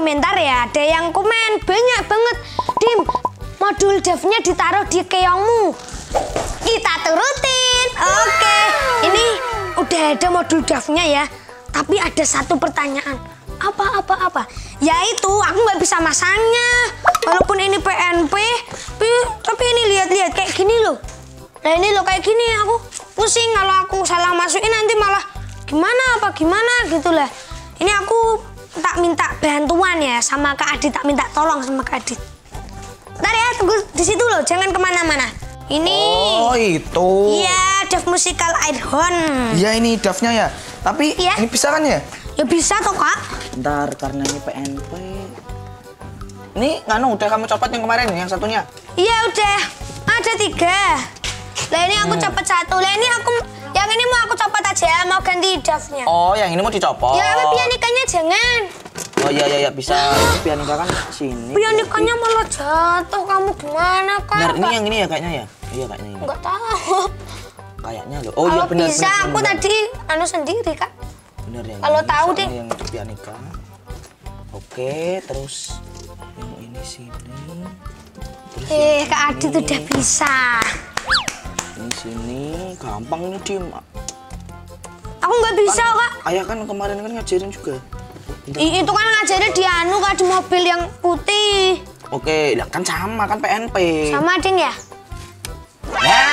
komentar ya. Ada yang komen banyak banget. Dim, modul devnya ditaruh di keongmu. Kita turutin. Oke. Ini udah ada modul devnya ya. Tapi ada satu pertanyaan. Apa? Yaitu aku nggak bisa masangnya. Walaupun ini PNP, tapi ini lihat-lihat kayak gini loh. Nah ini loh kayak gini aku pusing kalau aku salah masukin nanti malah gimana gitu lah. Ini aku tak minta bantuan ya sama Kak Adit, tak minta tolong sama Kak Adit. Bentar ya, tunggu di situ loh, jangan kemana-mana. Ini. Oh itu. Iya, Dev Musical Airhorn. Iya ini Devnya ya. Tapi iya. Ini bisa kan ya? Ya bisa toh Kak. Bentar, karena ini PNP. Ini nganu udah kamu copot yang kemarin yang satunya? Iya udah, ada 3. Lah ini aku copot 1. Lah ini yang ini mau aku copot aja, mau ganti Devnya. Oh, yang ini mau dicopot. Ya, tapi pianikanya jangan. Oh iya bisa. Pianika kan sini. Pianikanya malah jatuh. Kamu gimana Kak? Benar, ini yang ini ya kayaknya ya? Iya kayaknya ini. Enggak tahu. Kayaknya loh. Oh iya benar. Bisa aku tadi sendiri Kak. Benar ya. Kalau tahu deh. Yang itu pianika. Oke, terus yang ini sini. Terus Kak Adit udah bisa. Ini sini gampang ini Dim. Aku nggak bisa Kak. Ayah kan kemarin kan ngajarin juga. Itu kan ngajarin di Kak, di mobil yang putih. Oke, lah kan sama kan PNP. Sama ding ya? Ya,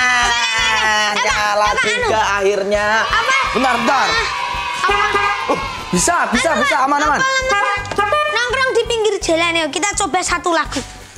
nyala juga akhirnya. Apa? Bentar. Bisa, aman. Nongkrong di pinggir jalan ya, kita coba satu lagu.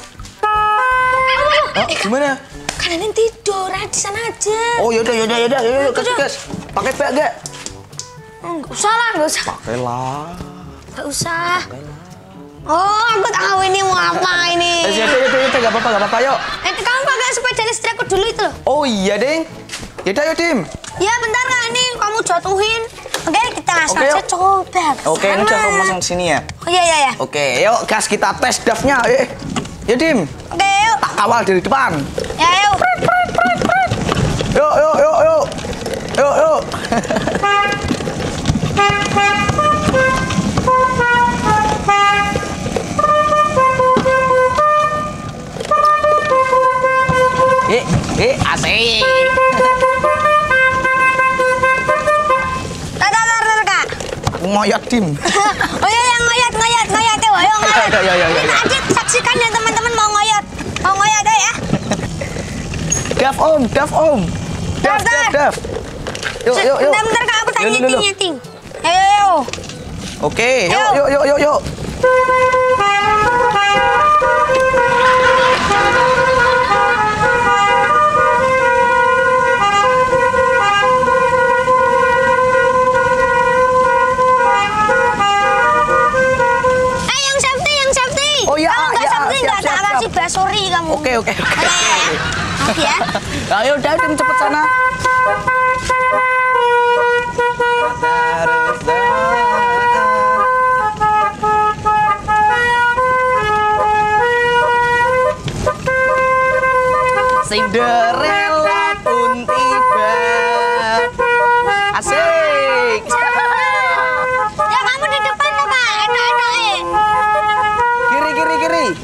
Oh, gimana? Kalian tidur, di sana aja. Oh yaudah, gas. Pakai bag gak? Nggak usah. Pakailah. Nggak usah. Oh, aku tahu ini mau apa ini. Yaudah, gak apa-apa, yuk. Kamu pakai sepeda listrik aku dulu itu loh. Oh iya, Ding. Yaudah, yuk, Dim. Ya, bentar Kak, ini kamu jatuhin. Oke, kita langsung aja yuk. coba. Oke, ini udah kamu masang sini ya? Oh iya. Oke, yuk gas kita tes Devnya. Yuk, Dim. Oke, yuk. Tak kawal dari depan. Ya, yuk. Yuk. Asik. Tar, Kak. Aku ngoyot, Dim. Oh iya, yang ngoyot ya, ayo ngoyot. Ya. Ini Adit, saksikan ya teman-teman mau ngoyot ya. Dev Om. Dev. Yuk. Bentar Kak, aku tanya nyeting. Ayo. Oke, yuk. Yang safety. Oh iya, kalau nggak safety nggak tak siap. kasih basori kamu. Oke. Maaf ya. Ayo, Dim cepet sana. Cinderella pun tiba. Asik. Ya kamu di depan tuh Kak, enak-enak. Kiri.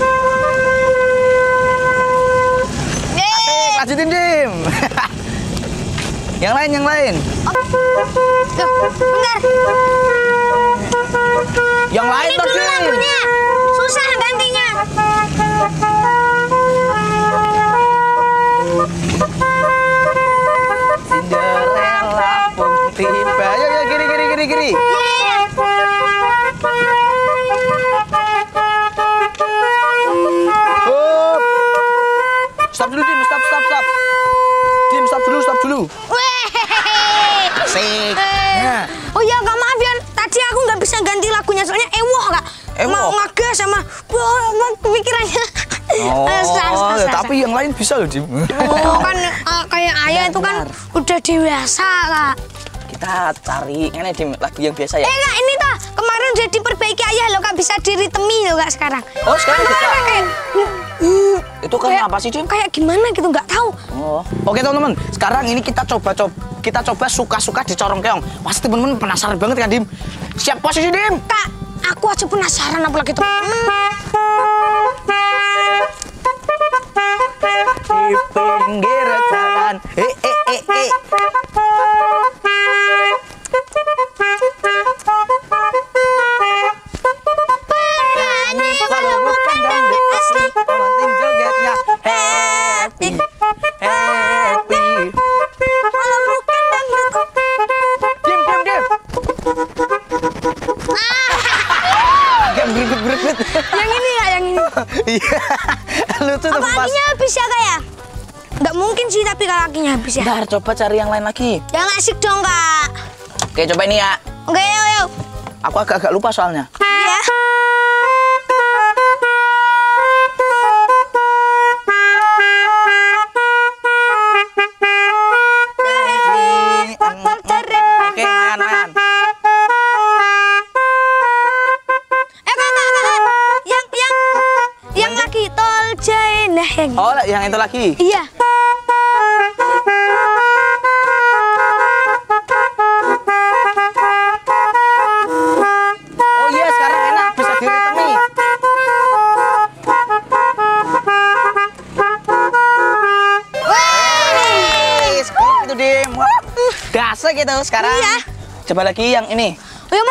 Asik, lanjutin Dim. Yang lain. Loh, bentar. Yang lain Ini dulu lagunya. Susah gantinya. Cinderella pun tiba. Yuk, kiri. Iya. Stop dulu, Dim. Stop. Dim, stop dulu. Asik. Nah. Oh iya Kak, maaf ya. Tadi aku nggak bisa ganti lagunya soalnya ewoh Kak. Mau ngegas sama pikirannya. Tapi yang lain bisa loh, Dim. Oh kan kayak ayah itu kan udah dewasa Kak. Kita cari ini Dim, lagu yang biasa ya. Kak, ini tuh kemarin udah diperbaiki ayah loh Kak, bisa diritemi loh Kak sekarang. Oh sekarang bisa. Kayak, itu kan kayak, apa sih Dim? Kayak gimana gitu nggak tahu. Oh. Oke teman-teman, sekarang ini kita coba suka-suka di corong keong. Pasti teman-teman penasaran banget kan Dim. Siap posisi Dim? Kak, Aku aja penasaran apalagi temen-temen. Di pinggir jalan. Kalau bukan dangdut asli, penting jogetnya happy, happy. Kalau bukan dangdut. Diam. Agak berikut. Yang ini ya, yang ini. Iya, lucu tuh Apa pas. kakinya habis ya kak ya? Nggak mungkin sih tapi kalau kakinya habis ya. Bentar, coba cari yang lain lagi. Yang asik dong kak. Oke, coba ini ya. Oke, yuk. Aku agak lupa soalnya. Iya. Oke, mayan. Kakak. Yang lagi tol Jainah yang. Oh, yang itu lagi. Iya. Oh iya, sekarang enak bisa diritemi. Wih, itu Dim. Wah, dasar gitu sekarang. Iya. Coba lagi yang ini. Oh ya,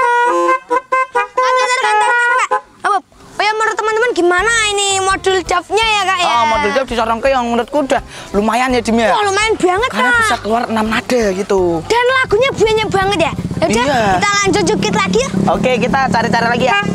menurut teman-teman gimana ini modul DAF-nya ya kak ya? Modul DAF disorongke yang menurutku udah lumayan ya Dim ya. Wah lumayan banget Karena kak. bisa keluar 6 nada gitu. Dan lagunya banyak banget ya. Yaudah, Iya. kita lanjut jukit lagi ya. Oke, kita cari-cari lagi ya.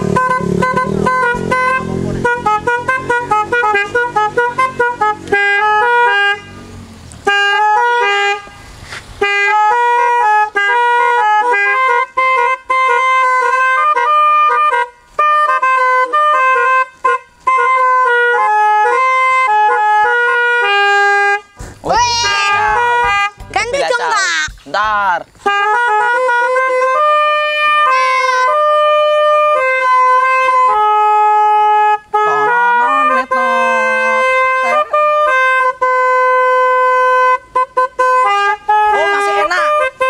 Ganti dong kak. Bentar. Oh, masih enak.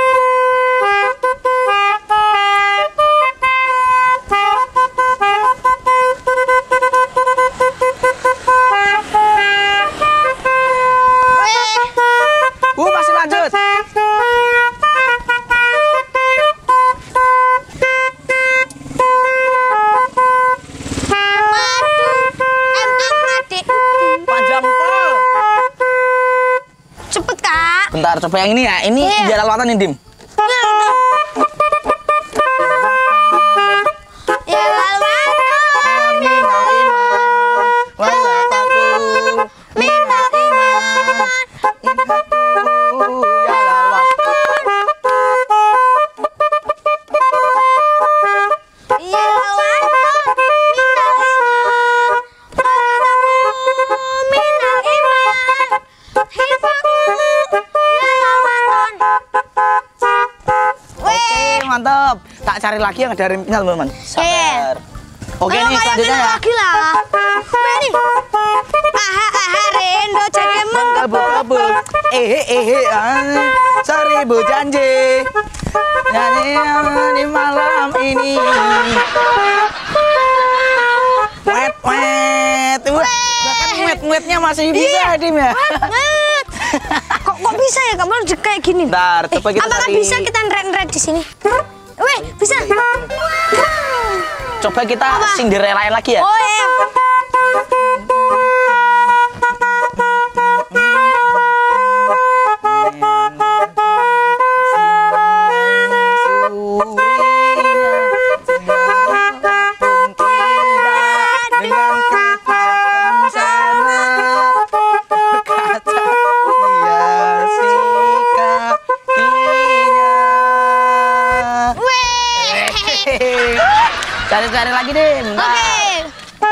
Masih lanjut. Panjang pol. Cepet kak. Bentar, coba yang ini ya. Ini Iya. biar lewatan nih, Dim. Ya lalu. Mantap. Tak cari lagi yang ada rimpinya, teman-teman. Sabar. Oke, Ayo, nih kayak selanjutnya gini ya. lagi lah. Ini. Rendo jadi Abu-abu. Seribu janji. Nyanyi di malam ini. Wet. Bahkan wetnya masih bisa, Dim ya. banget. Kok bisa ya kamu kayak gini? Bentar, coba kita apakah cari. bisa kita neret di sini? Weh, bisa. Coba kita Cinderella lagi ya. Oh iya. Cari-cari lagi deh. Oke.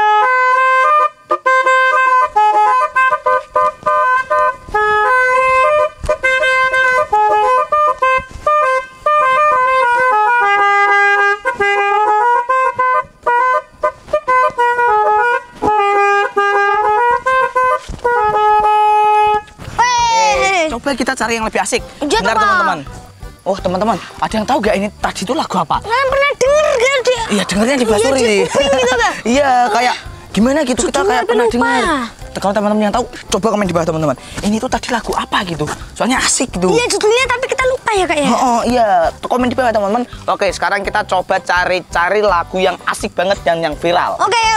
Coba kita cari yang lebih asik. Iya, Bentar Bang. teman-teman. Oh teman-teman, ada yang tahu gak ini tadi itu lagu apa? Kalian pernah denger gak dia? Iya, dengarnya di Basuri. Iya, di kuping gitu kan? Iya, kayak gimana gitu, kita Judulnya kayak pernah lupa. dengar. Kalau teman-teman yang tahu, coba komen di bawah teman-teman. Ini tuh tadi lagu apa gitu? Soalnya asik gitu. Iya judulnya tapi kita lupa ya kak ya. Oh, iya, komen di bawah teman-teman. Oke, sekarang kita coba cari lagu yang asik banget dan yang viral. Oke yuk.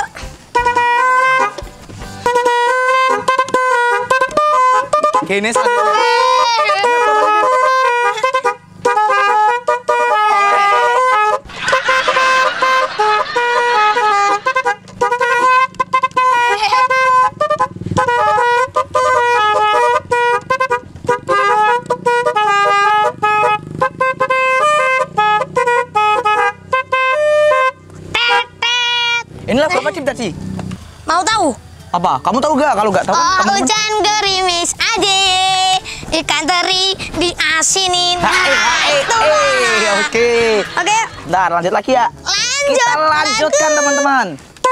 Oke, ini selanjutnya. Ini lagu apa Dim tadi? Mau tahu? Apa? Kamu tahu gak? Kalau nggak tahu, Oh, kamu hujan gerimis aja, ikan teri diasinin. Itu lah. Oke. Oke, Bentar, lanjut lagi ya. Kita lanjutkan teman-teman.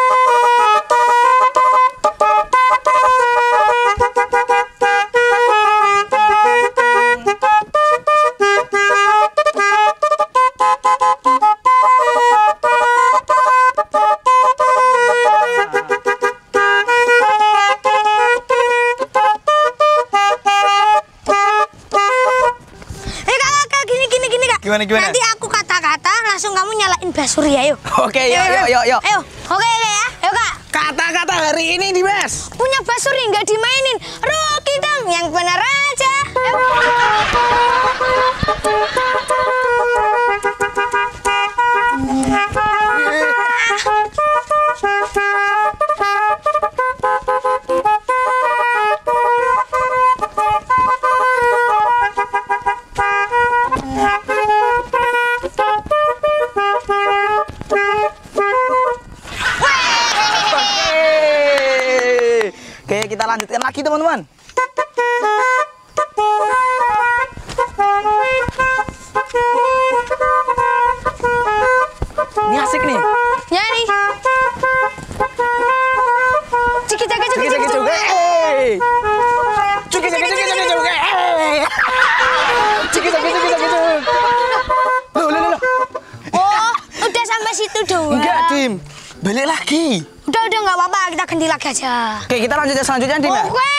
Kak, gini kak. Gimana? Nanti aku kata-kata, langsung kamu nyalain Basuri ayo. Oke, yuk. Ayo, oke ya. Ayo kak. Kata-kata hari ini Dimas. Punya Basuri nggak dimainin. Rocky Dam yang benar aja. Ayo. Oke, kita lanjutkan lagi teman-teman. Ini asik nih. Ya nih. Ciki ciki ciki Ciki cuk. Hey. Ciki cuk. Hey. Ciki cuk. Loh. Oh, udah sampai situ doang. Enggak, Dim. Balik lagi. Udah nggak apa-apa, kita ganti lagi aja. Oke, kita lanjut yang selanjutnya, Dim. Ya? Oke.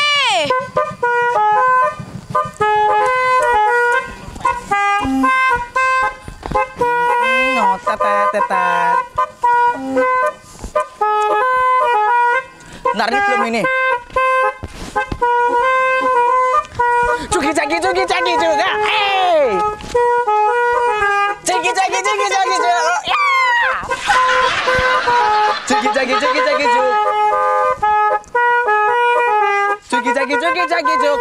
Tetet. Bentar, ini belum ini. Cuki caki juga. Hey. Ciki cuk. Ya. Cuki caki cuk. Cuki cuk.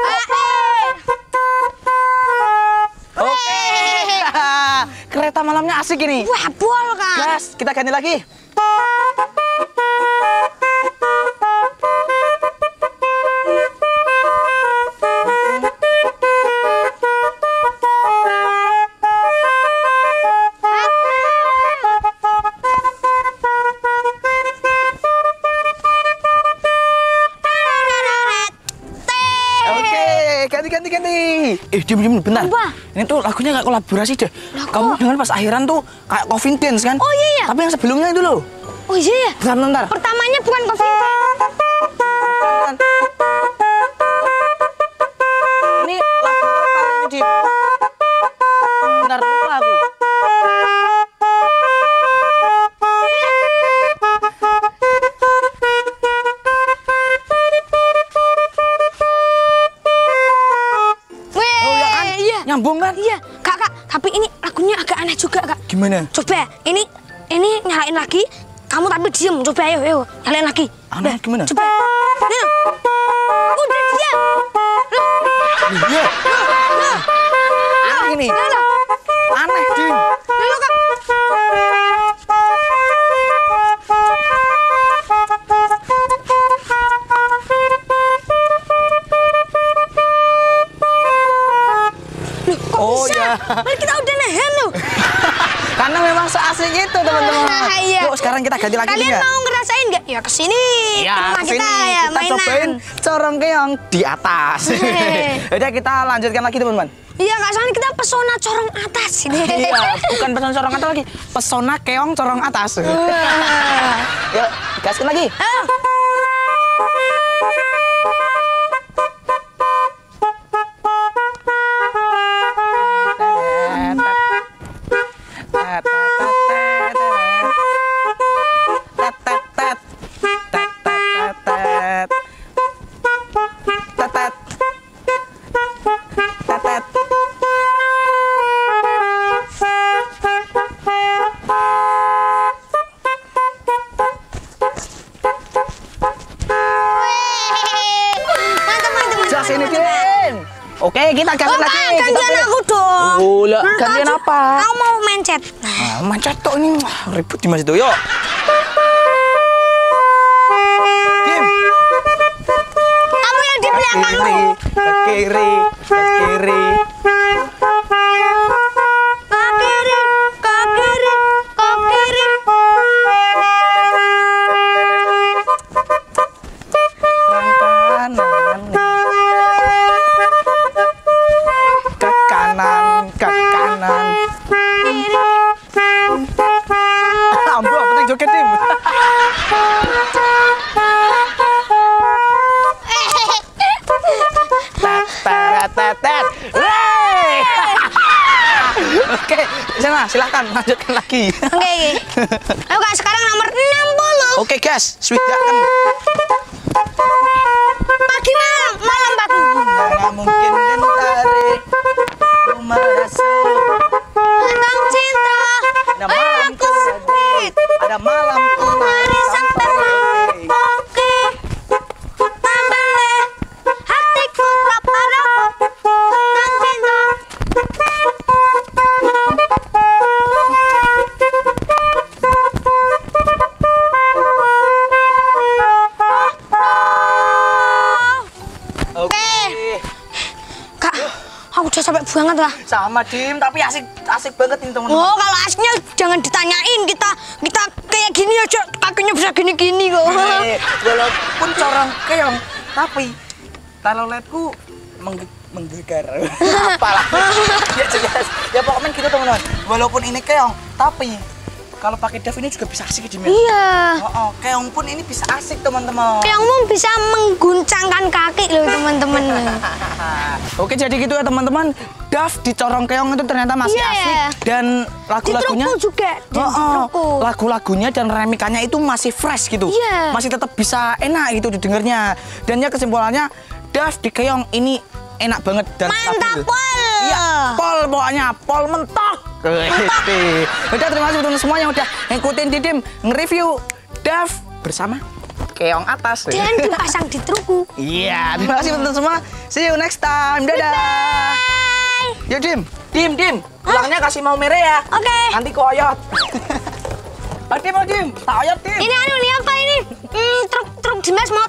Oke. Kereta malamnya asik ini. Wah, bol kan. Gas, kita ganti lagi. Ganti. Diam, bentar. Apa? Ini tuh lagunya nggak kolaborasi deh. Kamu dengar pas akhiran tuh kayak Coffin Dance kan? Oh iya. Tapi yang sebelumnya itu loh. Oh iya. Bentar. Pertamanya bukan Coffin Dance. Ini lagu apa ini, Dim? Bentar, lupa aku. Nyambung kan? Iya, kak, tapi ini lagunya agak aneh juga kak. Gimana? Coba, ini nyalain lagi. Kamu tapi diem, coba ayo, nyalain lagi. Aneh gimana? Coba. Nih, udah diam. Iya. Aneh ini. Aneh, Dim. Loh, kak. Oh ya. Mari kita udah nahan loh. Karena memang seasik itu teman-teman. Iya. Yuk sekarang kita ganti lagi Kalian nggak? mau ngerasain nggak? Ya kesini. Ya Rumah kesini kita ya kita mainan. cobain corong keong di atas. Udah kita lanjutkan lagi teman-teman. Iya, Kak, soalnya kita pesona corong atas ini. Iya, bukan pesona corong atas lagi. Pesona keong corong atas. Yuk, gaskan lagi. Sini, Din. Oke, kita gantian lagi. Gantian aku dong. Oh, lah, gantian apa? Aku mau mencet. Nah, mencet tok ini. Ribut di Mas itu, yuk. Dim. Kamu yang di belakang lu. Ke kiri. Ke kiri, ke kiri, ke kiri. Ke kanan. Ambo, apa yang joget, Dim? Tet. Oke, sana silahkan lanjutkan lagi. Oke. Ayo Kak, sekarang nomor 60. Oke, guys, switch-kan. Pagi malam pagi. Nggak mungkin gentari rumah rasuk. Tentang cinta. Ada malam kesedih, ada malam kemari sampai Oke. Tambah hatiku tak padaku. Tentang cinta. Oke. Kak, aku udah capek banget lah. Sama Dim, tapi asik banget ini teman-teman. Oh, kalau asiknya jangan ditanyain, kita kayak gini aja kakinya bisa gini-gini kok. Walaupun corong keong, tapi taloletku menggegar. Apalah. Ya jelas. Ya pokoknya gitu teman-teman. Walaupun ini keong, tapi kalau pakai Dev ini juga bisa asik Dim. Iya. Oh, keong pun ini bisa asik teman-teman. Keongmu bisa mengguncangkan kaki loh teman-teman. Oke, jadi gitu ya teman-teman. Dav di corong keong itu ternyata masih asik dan lagu-lagunya juga. Lagu-lagunya dan remikannya itu masih fresh gitu. Iya. Masih tetap bisa enak gitu didengarnya. Dan ya kesimpulannya Dav di keong ini enak banget dan mantap, stabil. Pol. Iya, Pol pokoknya, Pol mentok. Udah, terima kasih teman-teman semua yang udah ngikutin Didim nge-review Dav bersama keong atas. Dan dipasang di trukku. Iya, terima kasih teman-teman semua. See you next time. Dadah. Bye. Yo Dim. Pulangnya kasih mau mere ya. Oke. Nanti koyot. Dim. Tak oyot Dim. Ini anu nih apa ini? Truk Dimas mau